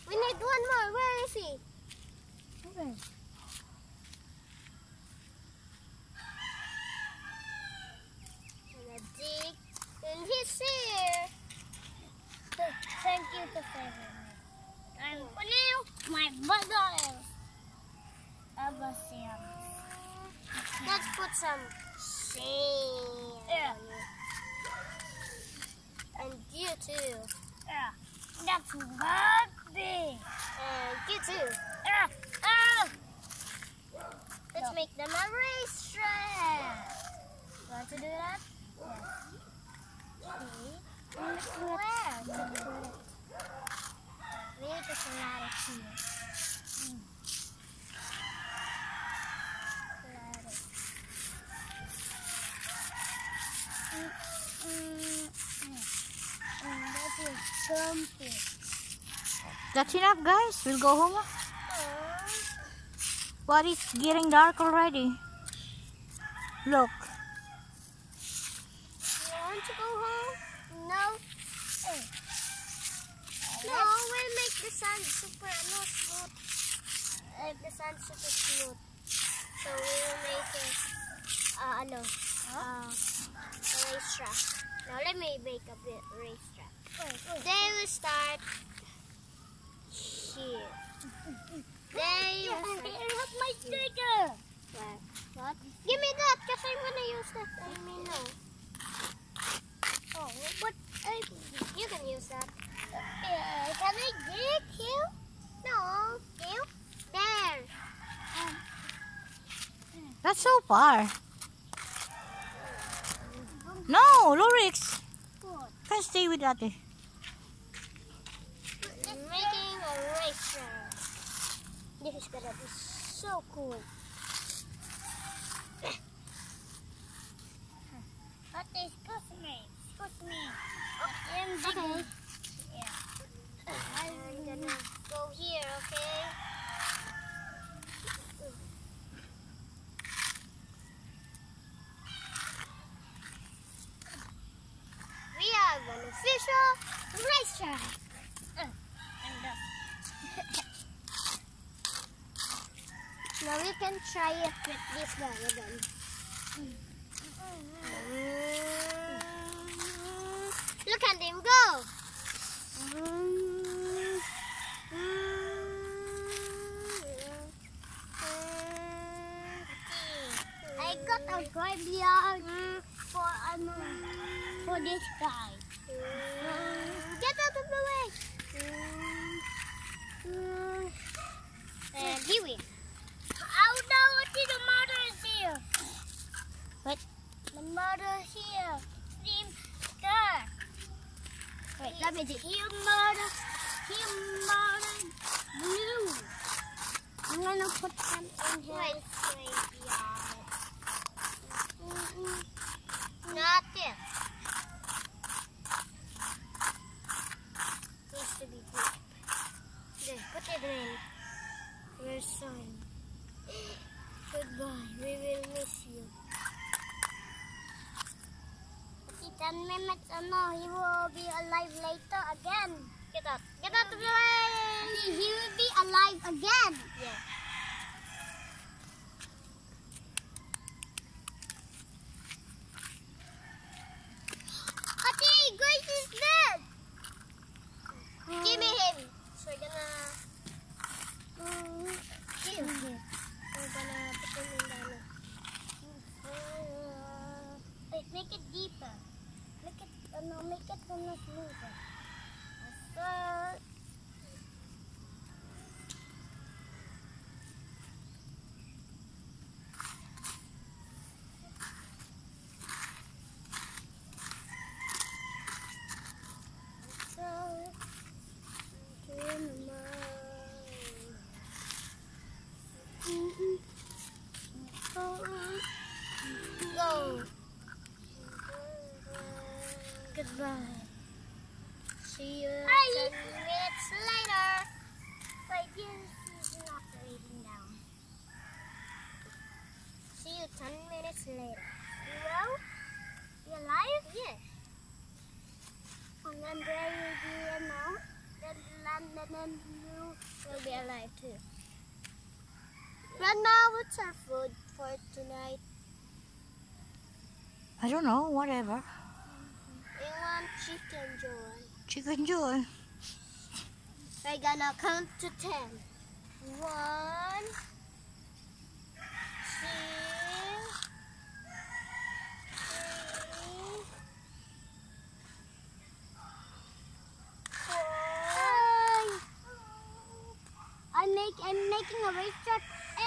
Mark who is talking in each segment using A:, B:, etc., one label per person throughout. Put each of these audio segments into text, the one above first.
A: We need one more. Where is he?
B: Okay.
A: And a dig. And he's here.
B: Thank you for saving me. And for now, my brother is ever since.
A: Let's put some shame.
B: Yeah.
A: And you too.
B: Yeah. That's rugby.
A: And you too.
B: Yeah.
A: Let's make them a racetrack.
B: Want to do that?
A: Okay. Where to put it? We need to slide it here. Slide it. That is something.
C: That's enough, guys. We'll go home. But it's getting dark already. Look.
A: You want to go home? No. No, we'll make the sand super smooth. The sand super smooth. So we'll make it a racetrack. Now let me make a bit racetrack. Then we start here. Then you
B: have my sticker.
A: What? Give me that, because I'm gonna use that. I mean, no. Oh, but you can use that. Can I dig you? No, you. There.
C: That's so far. No, Lorix. Can stay with Ate.
A: Making a racetrack. This is gonna be so cool.
B: Excuse me.
A: Okay.
B: Yeah.
A: I'm gonna go here, okay? We have an official racetrack. Now we can try it with this guy again. Look at him go!
B: I got a graveyard for this guy.
A: Get out of the way! And here we are.
B: Oh no, the mother is here.
A: What?
B: The mother here. Team car.
A: Wait, let me dig.
B: Here mother blue. I'm gonna put them in here.
A: Wait, not this. Needs to be deep. There, put it in. Where's sun? Goodbye, we will miss you.
B: 10 minutes, he will be alive later again.
A: Get out. Get out of the way!
B: He will be alive again.
A: Yeah.
B: Ate, Grace is dead.
A: Give me him. So we're gonna
B: Kill him.
A: we're gonna put him in the
B: Wait, make it deeper. Make it smoother.
A: Go.
B: Goodbye.
A: See you
B: Bye.
A: 10 minutes later.
B: Wait, he's not reading down.
A: See you 10 minutes later.
B: Well, you alive?
A: Yeah.
B: And then where you now? The
A: sand, and then you will be alive too. Grandma, what's our food for tonight?
C: I don't know, whatever.
A: We want chicken joy.
C: Chicken joy.
A: We're gonna count to 10. 1, 2, 3, 4. I'm making a racetrack,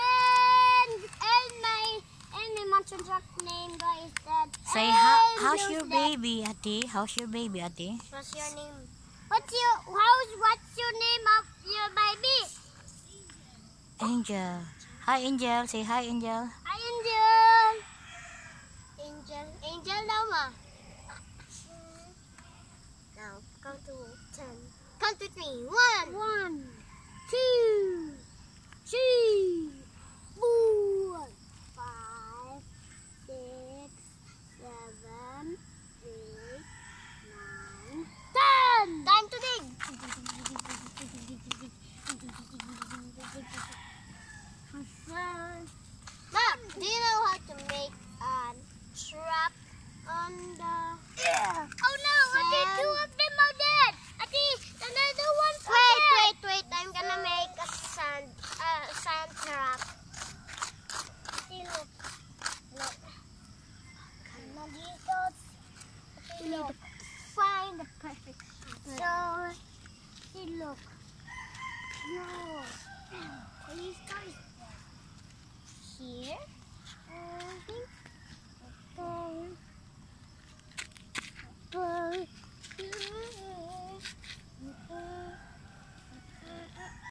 A: and my monster truck name guys that.
C: Say, how's your baby, Ate? How's your baby, Ate?
A: What's your name? What's your name of your baby?
C: Angel. Hi, Angel. Say hi, Angel.
A: Hi, Angel. Angel daw ma. Now, count to 10. Count to 3. 1, 2, 3, 4, 5, 6, 7, 8, 9, 10. Time to dig. Mom, do you know how to make a trap on the
B: Oh no, Ate, 2 of them are dead. Ate, another one's
A: Wait, I'm gonna make a sand trap.
B: Ate, look.
A: We need to find the perfect spot.
B: So, see, look. No.